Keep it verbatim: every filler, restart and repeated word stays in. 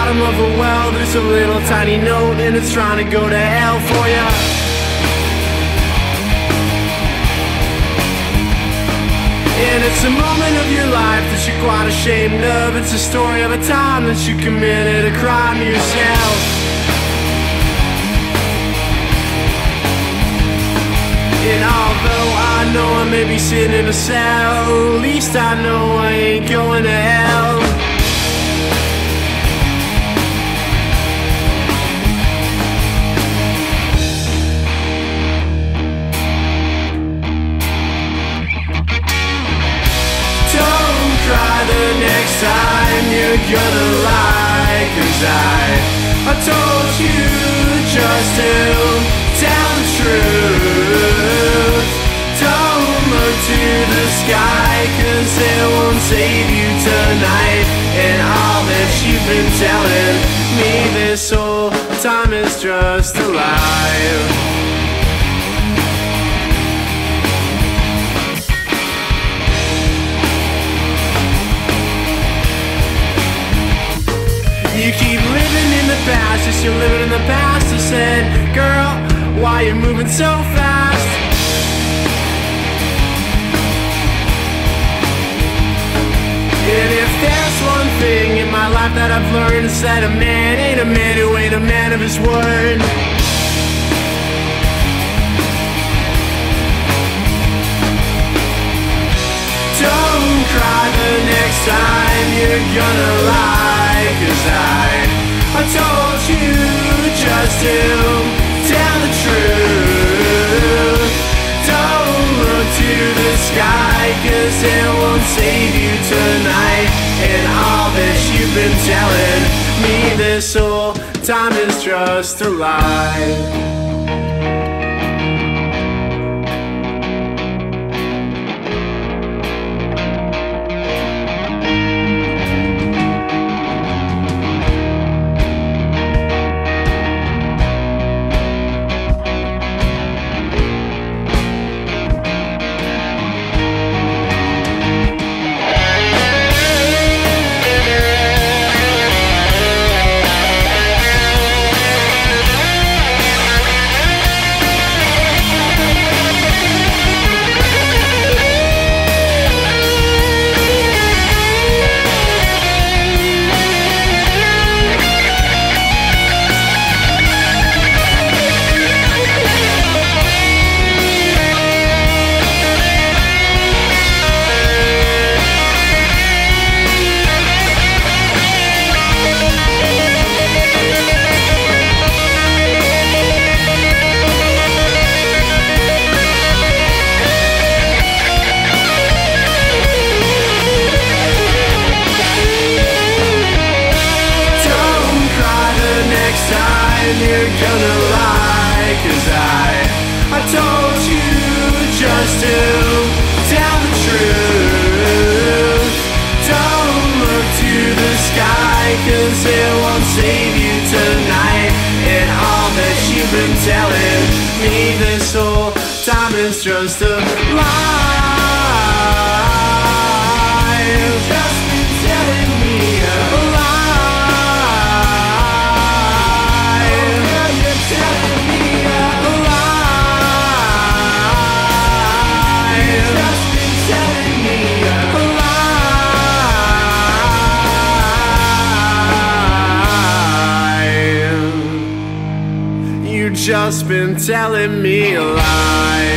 bottom of a well, there's a little tiny note, and it's trying to go to hell for ya. And it's a moment of your life that you're quite ashamed of. It's a story of a time that you committed a crime yourself. And although I know I may be sitting in a cell, at least I know I ain't going to hell. Don't cry the next time you're gonna lie, 'cause I, I told you just to tell the truth. Don't look to the sky, 'cause it won't save you tonight. And all that you've been telling me this whole time is just a lie. You keep living in the past, yes, you're living in the past. I said, girl, why you moving so fast? And if there's one thing in my life that I've learned, it's that a man ain't a man who ain't a man of his word. Don't cry the next time you're gonna lie, 'cause I, I told you just to tell the truth. Don't look to the sky, 'cause it won't save you tonight. And all that you've been telling me this whole time is just a lie. You're gonna lie, 'cause I, I told you just to tell the truth. Don't look to the sky, 'cause it won't save you tonight. And all that you've been telling me this whole time is just a lie. You've just been telling me a lie. Just been telling me a lie.